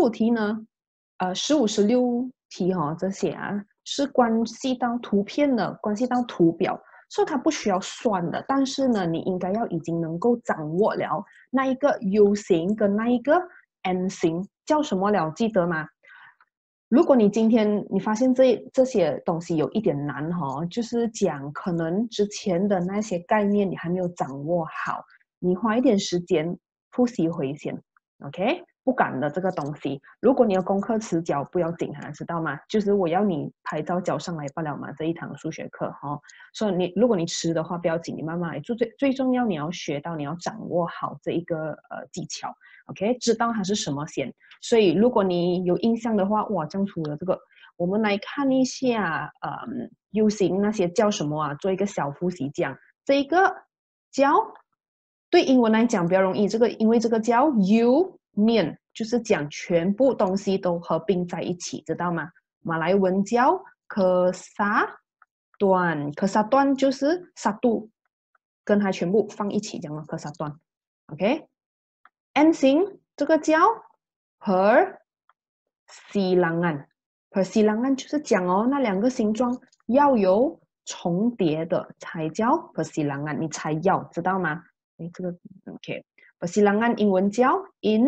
15题呢，15、16题这些是关系到图片的，关系到图表，所以它不需要算的。但是呢，你应该要已经能够掌握了那一个 U 型跟那一个 N 型叫什么了，记得吗？如果你今天你发现这些东西有一点难就是讲可能之前的那些概念你还没有掌握好，你花一点时间复习回先 ，OK？ 不赶的这个东西，如果你有功课迟交不要紧知道吗？就是我要你拍照交上来不了嘛，这一堂数学课所以如果你迟的话不要紧，你慢慢来，最重要你要学到，你要掌握好这一个技巧 ，OK？ 知道它是什么先。所以如果你有印象的话，哇，这样除了这个，我们来看一下U 型那些叫什么做一个小复习讲，这一个叫对英文来讲比较容易，因为这个叫 U 面，就是讲全部东西都合并在一起，知道吗？马来文叫kesatuan就是satu，跟它全部放一起这样的kesatuan ，OK？N 型这个叫persilangan 就是讲那两个形状要有重叠的才叫 persilangan， 你才要知道吗？这个 OK，persilangan 英文叫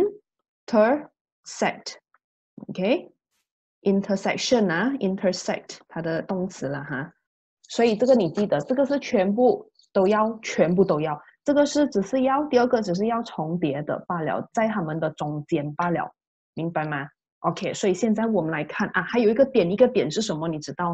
intersect，OK？intersection intersect 它的动词了所以这个你记得，这个是全部都要，这个是只是要，第二个只是要重叠的罢了，在他们的中间罢了，明白吗 ？OK， 所以现在我们来看还有一个点是什么？你知道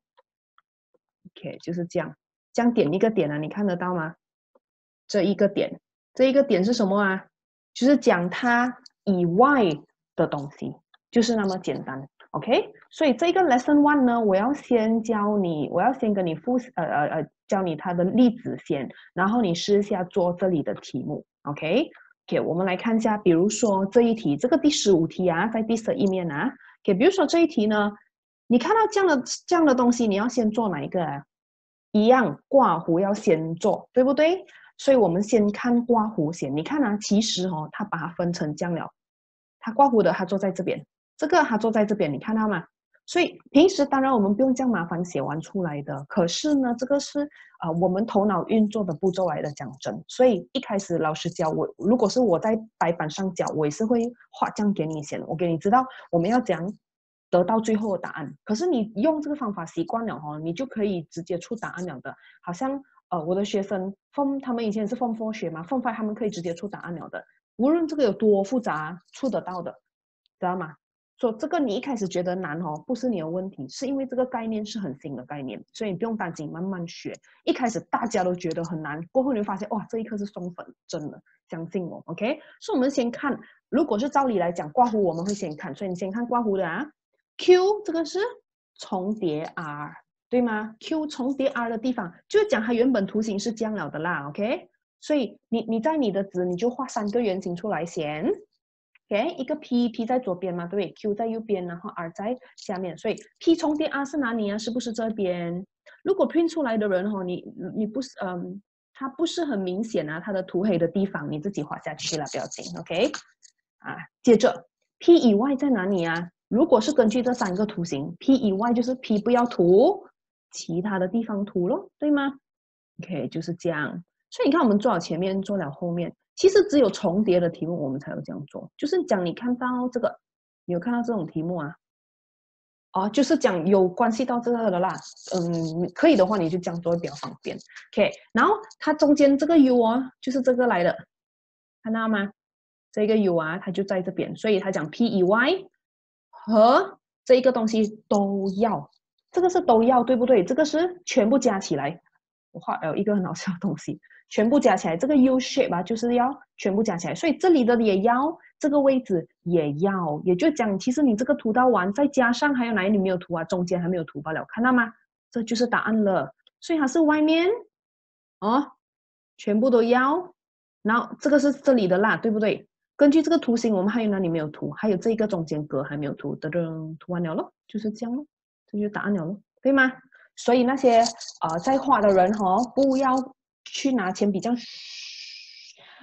OK， 就是这样点一个点你看得到吗？这一个点是什么就是讲它以外的东西，就是那么简单。OK， 所以这个 Lesson 1呢，我要先跟你教你它的例子先，然后你试一下做这里的题目。OK， 我们来看一下，比如说这一题，这个第15题在第11面OK， 比如说这一题呢，你看到这样的东西，你要先做哪一个一样，刮胡要先做，对不对？所以我们先看刮胡先。你看其实它把它分成这样了，它刮胡的它坐在这边，这个它坐在这边，你看到吗？所以平时当然我们不用这样麻烦写完出来的，可是呢，这个是我们头脑运作的步骤来的，讲真。所以一开始老师教我，如果是我在白板上教，我也是会画这样给你写，我给你知道我们要怎样得到最后的答案。可是你用这个方法习惯了你就可以直接出答案了的。好像我的学生他们以前是 Form 4学嘛，Form 5他们可以直接出答案了的，无论这个有多复杂，出得到的，知道吗？所以这个你一开始觉得难不是你的问题，是因为这个概念是很新的概念，所以你不用担心，慢慢学。一开始大家都觉得很难，过后你会发现哇，这一课是送分，真的，相信我 ，OK？ 所以我们先看，如果是照理来讲，刮胡我们会先看，所以你先看刮胡的Q 这个是重叠 R， 对吗 ？Q 重叠 R 的地方，就是讲它原本图形是这样了的啦 ，OK？ 所以你在你的纸你就画3个圆形出来先。OK， 一个 P 在左边嘛，对不对 ？Q 在右边，然后 R 在下面，所以 P 重叠 R 是哪里是不是这边？如果 print 出来的人你不是它不是很明显它的涂黑的地方你自己画下去了，不要紧 ，OK？ 接着 P 以外在哪里如果是根据这3个图形 ，P 以外就是 P 不要涂，其他的地方涂咯，对吗 ？OK， 就是这样。所以你看，我们做了前面，做了后面。其实只有重叠的题目我们才有这样做，就是讲你看到这个，你有看到这种题目就是讲有关系到这个的啦，可以的话你就这样做会比较方便。OK， 然后它中间这个 U 就是这个来的，看到吗？这个 U 它就在这边，所以它讲 P 以外和这一个东西都要，这个是都要，对不对？这个是全部加起来。我画了一个很好笑的东西，全部加起来，这个 U shape 就是要全部加起来，所以这里的也要，这个位置也要，也就讲，其实你这个涂到完，再加上还有哪里没有涂中间还没有涂罢了，看到吗？这就是答案了，所以它是外面全部都要，然后这个是这里的啦，对不对？根据这个图形，我们还有哪里没有涂？还有这个中间格还没有涂，涂完了咯，就是这样咯，这就是答案了咯，对吗？所以那些在画的人不要去拿铅笔这样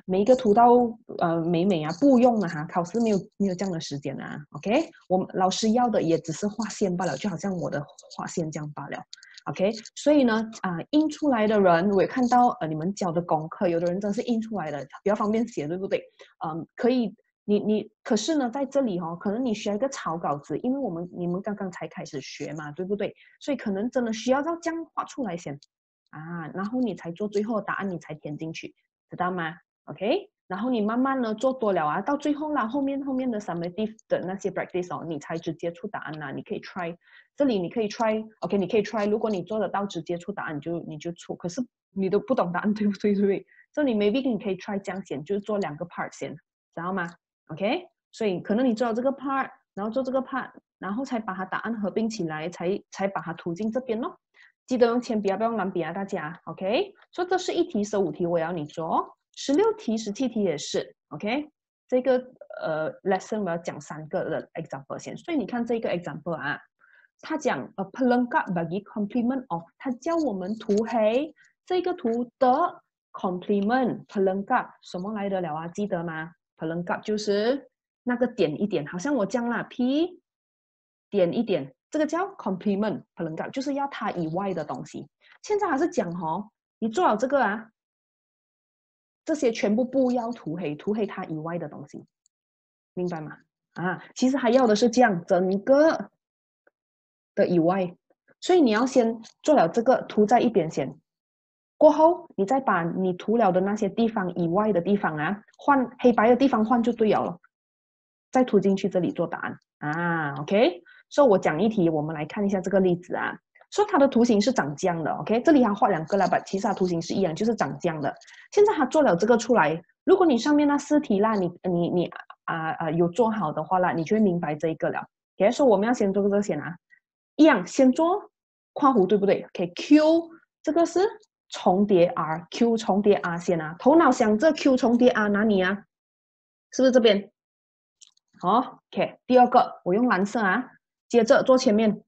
每一个涂到美啊，不用了哈，考试没有这样的时间啊，OK， 我们老师要的也只是画线罢了，就好像我的画线这样罢了。OK， 所以呢，印出来的人，我也看到你们交的功课，有的人真是印出来的，比较方便写，对不对？可以，可是呢，在这里可能你需要一个草稿子，因为你们刚刚才开始学嘛，对不对？所以可能真的需要这样画出来先然后你才做最后的答案，你才填进去，知道吗？OK， 然后你慢慢呢做多了到最后啦，后面的 summative 的那些 practice 你才直接出答案啦，你可以 try。这里你可以 try，OK， 你可以 try。如果你做得到直接出答案，你就出。可是你都不懂答案，对不对？对不对？这里 maybe 你可以 try 这样先，就是做2个 part 先，知道吗 ？OK， 所以可能你做了这个 part， 然后做这个 part， 然后才把它答案合并起来，才把它涂进这边咯。记得用铅笔不要用蓝笔大家 OK。所以这是1题15题，我要你做16题17题也是 OK。这个lesson 我要讲3个的 example 先，所以你看这个 example 他讲pelengkap bagi complement of， 他教我们涂黑这个图的 complement pelengkap 什么来的了记得吗？ pelengkap 就是那个点一点，好像我这样啦 ，P 点一点，这个叫 complement pelengkap， 就是要它以外的东西。现在还是讲你做了这个这些全部不要涂黑，涂黑它以外的东西，明白吗？其实还要的是这样整个的以外，所以你要先做了这个涂在一边先，过后你再把你涂了的那些地方以外的地方换黑白的地方换就对了，再涂进去这里做答案OK。所以我讲一题，我们来看一下这个例子说它的图形是长这样的 OK， 这里还画2个啦，其实它图形是一样，就是长这样的。现在它做了这个出来，如果你上面那4题啦，你有做好的话啦，你就会明白这一个了。OK， 所以我们要先做这个先一样先做括弧，对不对 ？OK，Q 这个是重叠 R，Q 重叠 R 先头脑想这 Q 重叠 R 哪里是不是这边？好 ，OK， 第2个我用蓝色接着做前面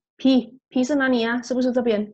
P 是哪里是不是这边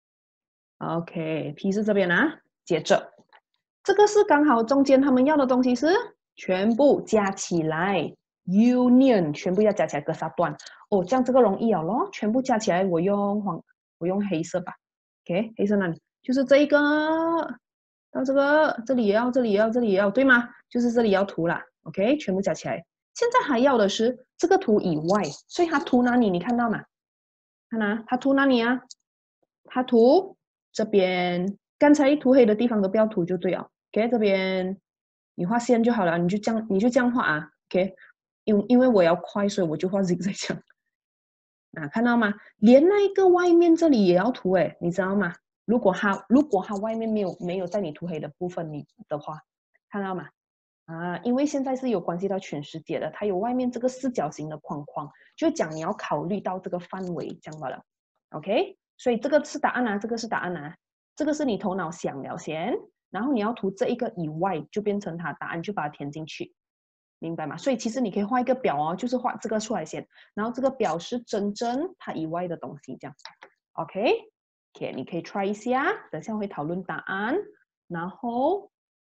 ？OK，P 是这边接着这个是刚好中间他们要的东西是全部加起来 ，Union 全部要加起来隔3段。这样这个容易咯，全部加起来我用黑色吧 ，OK， 黑色那里就是这一个到这里也要，这里也要，这里也要，对吗？就是这里要涂啦 ，OK， 全部加起来。现在还要的是这个图以外，所以它涂哪里？你看到吗？看它涂哪里它涂这边，刚才涂黑的地方都不要涂就对了。OK， 这边你画线就好了，你就这样画OK， 因为我要快，所以我就画 zigzag 这样看到吗？连那一个外面这里也要涂你知道吗？如果它外面没有在你涂黑的部分的话，看到吗？因为现在是有关系到全世界的，它有外面这个4角形的框框，就讲你要考虑到这个范围，这样罢了。OK， 所以这个是答案这个是答案这个是你头脑想了先，然后你要涂这一个以外，就变成它答案，就把它填进去，明白吗？所以其实你可以画一个表就是画这个出来先，然后这个表是真正它以外的东西，这样。OK， 你可以 try 一下，等下会讨论答案，然后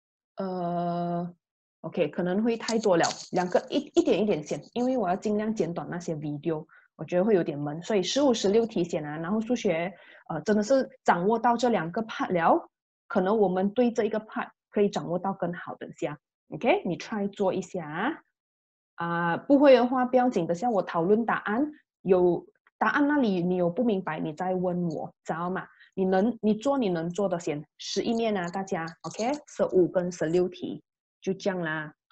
OK， 可能会太多了，2个一点一点先，因为我要尽量简短那些 video， 我觉得会有点闷，所以15、16题先然后数学真的是掌握到这2个 part 了，可能我们对这一个 part 可以掌握到更好的下 OK， 你 try 做一下不会的话不要紧，等下我讨论答案，有答案那里你有不明白，你再问我，知道吗？你做你能做的先，11面大家 OK， 15跟16题。就这样啦